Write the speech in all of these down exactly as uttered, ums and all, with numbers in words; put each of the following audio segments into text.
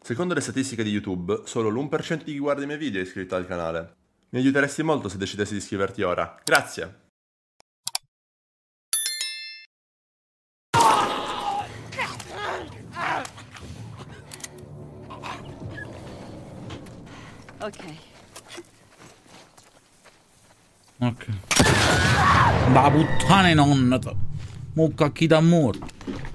Secondo le statistiche di YouTube, solo l'uno per cento di chi guarda i miei video è iscritto al canale. Mi aiuteresti molto se decidessi di iscriverti ora. Grazie! Ok. Ok. Da puttana nonna. Mucca chi da morto.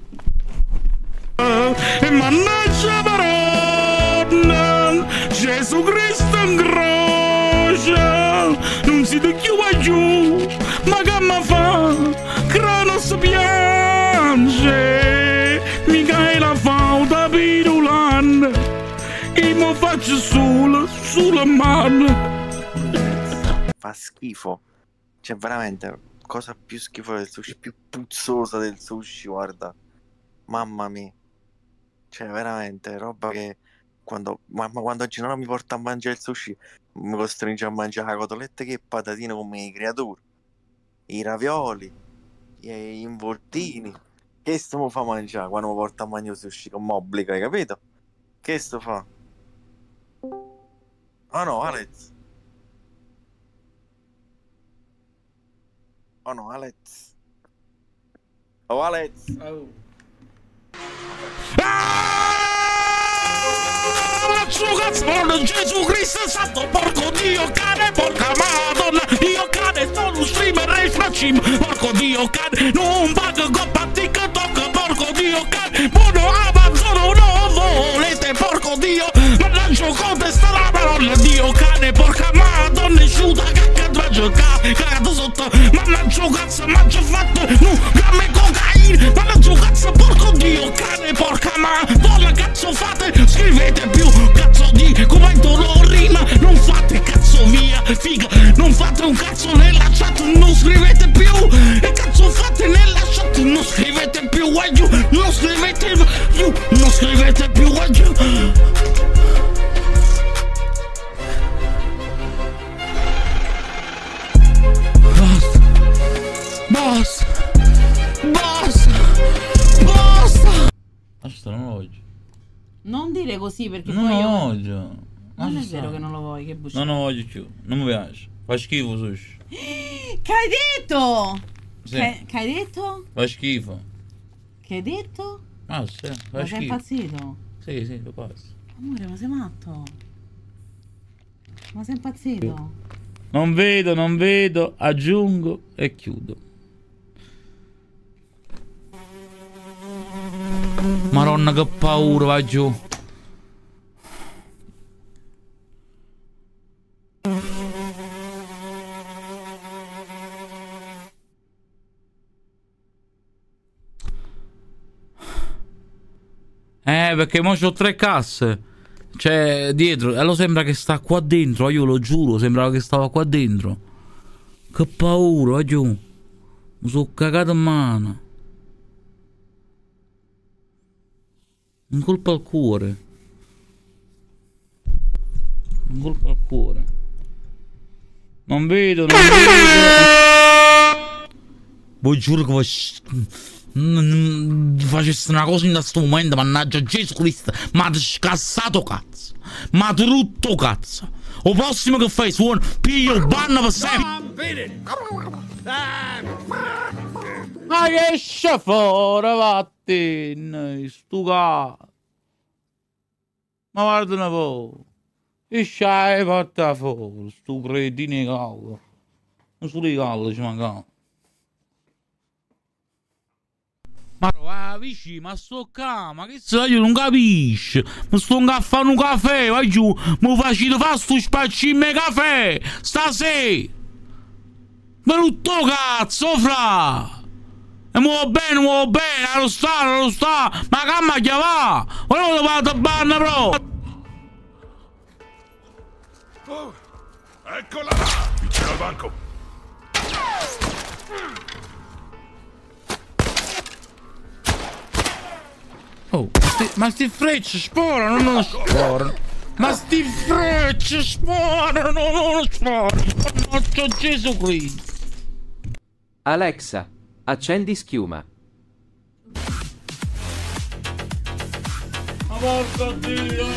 E mannaggia parola, Gesù Cristo in croce, non si ti chiude giù, ma che mi fa, Cronos piange, Michaela fa una pirulana, e mi faccio solo, sulla mano. Fa schifo, cioè veramente, cosa più schifosa del sushi, più puzzosa del sushi, guarda, mamma mia. Cioè, veramente, roba che quando, mamma, quando Gino mi porta a mangiare il sushi, mi costringe a mangiare la cotoletta che patatine come i creature, i ravioli, gli involtini. Che sto mi fa mangiare quando mi porta a mangiare il sushi? Come obbliga, hai capito? Che sto fa? Oh no, Alex. Oh no, Alex. Oh, Alex. Oh. Suo cazzo, Gesù Cristo santo, porco Dio cane, porca madonna, io cane, sono un streamer e fracim, porco Dio cane, non pago coppa TikTok, porco Dio cane, buono Amazon non volete, porco Dio, mannaggia contesta la parola, Dio cane, porca madonna, sciuta, cacca, va giocare, cagato sotto, mannaggia cazzo, mangio fatto, no, gramme cocaina, mannaggia cazzo, porco Dio cane, porca madonna, cazzo fate, scrivete più, cazzo di commento non rima, non fate cazzo via, figa, non fate un cazzo nella chat, non scrivete più, e cazzo fate nella chat, non scrivete più, guagliù, non scrivete più, non scrivete più, guagliù. Basta, basta, basta, basta. Basta, non lo voglio. Non dire così perché Non poi lo io... voglio. Non Lascia è vero stare. che non lo vuoi, che buccia. Non lo voglio più. Non mi piace. Fa schifo sushi. Che hai detto? Sì. Che, che hai detto? Fa schifo. Che hai detto? Ah sì, fa Ma sei schifo. impazzito? Sì, sì, lo passo. Amore, ma sei matto? Ma sei impazzito? Non vedo, non vedo, aggiungo e chiudo. Madonna che paura, va giù. Eh, perché mo c'ho tre casse. Cioè, dietro. E lo sembra che sta qua dentro. Io lo giuro, sembrava che stava qua dentro. Che paura, va giù. Mi sono cagato in mano. Un colpo al cuore. Un colpo al cuore. Non vedo, non vedo. Voi giuro che facessi una cosa in questo momento, mannaggia Gesù Cristo, ma ti scassato cazzo, ma ti rutto cazzo. O prossimo che fai suono, piglio il banno per sempre. Ma che esce fuori, vattene, stu cazzo. Ma guarda un po', esce e porta fuori, stu cretino caldo. Non solo i caldi ci mancano. Ma va vicino, ma sto qua, ma che se io non capisci? Mi sto a fare un caffè, vai giù, mi faccio fare sto spaccino di caffè, stasera. Brutto cazzo, fra! E muovo bene, muovo bene, allo sta, allo sta, ma calma che va! Ora lo vado a banna, bro! Oh, eccola là, vicino al banco. Oh, sti, ma sti frecci sporano, non sporano. Ma sti frecci sporano, non sporano. Mannaggia Gesù Cristo. Alexa, accendi schiuma. Ma porco Dio!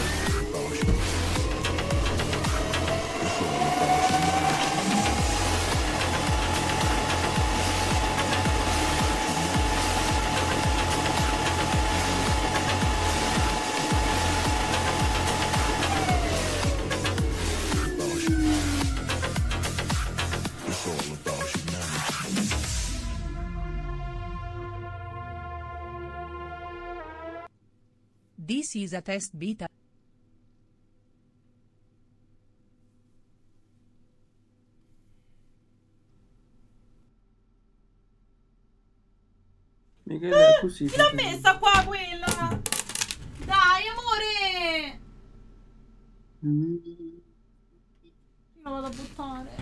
This is a test beta. Michele, così. Chi l'ha messa qua quella? Dai, amore! Mm. La vado a buttare.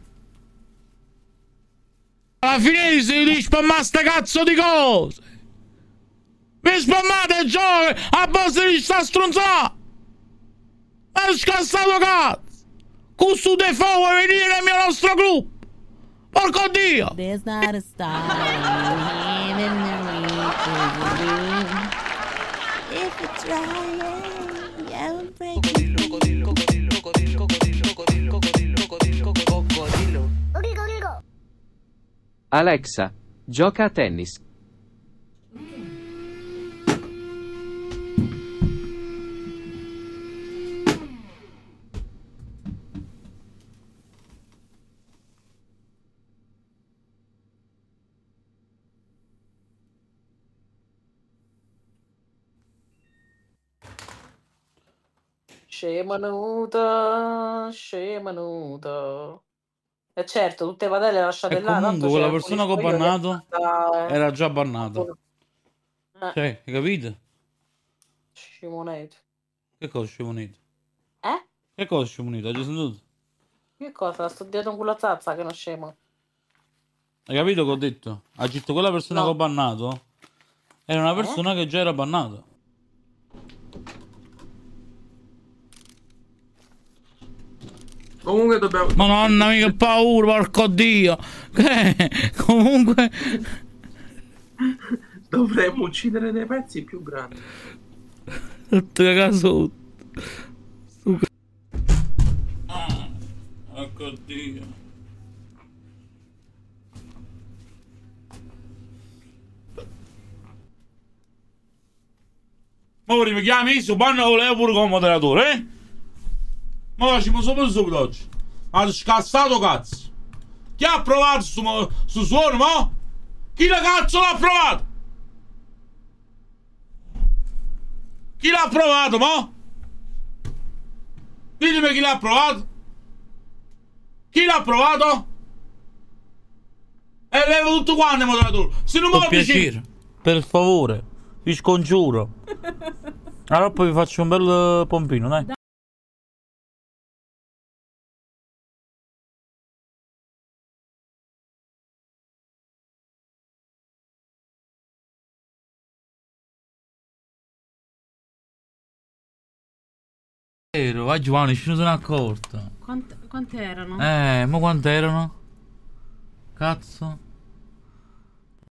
Alla fine si li spammare sta cazzo di cose! Mi spammate giochi a base di sta stronzata! È scassato cazzo! Questo default vuoi venire nel mio nostro gruppo! Porco Dio! There's not a star in the if you try, I will break Alexa, gioca a tennis. Scemanuta, scemanuta. E certo, tutte le padelle lasciate E là. comunque tanto quella c'è persona che ho pure io bannato sta- era già bannata. Eh, Cioè, hai capito? scimonete. Che cosa scimunito? Eh? Che cosa scimunito? Hai già sentito? Che cosa? Sto dietro con la zazza che non scemo. Hai capito che ho detto? Ha detto quella persona No. che ho bannato era una Eh? persona che già era bannata. Comunque dobbiamo... Madonna mia che paura, porco Dio! Che? Comunque... Dovremmo uccidere dei pezzi più grandi. Tutto cagato. Ah, porco Dio. Ma ora mi chiami su banno volevo pure come moderatore, eh? Ma facciamo subito subito oggi. Ha scassato cazzo. Chi ha provato su, su suono, mo? Chi la cazzo l'ha provato? Chi l'ha provato, mo? Ditemi chi l'ha provato. Chi l'ha provato? E levo tutto quanto, moderatore. Se non mi piacere, per favore, vi scongiuro. Allora poi vi faccio un bel pompino, dai. Vero, va Giovanni, nessuno se n'è accorto. Quante, quante erano? Eh, ma quante erano? Cazzo.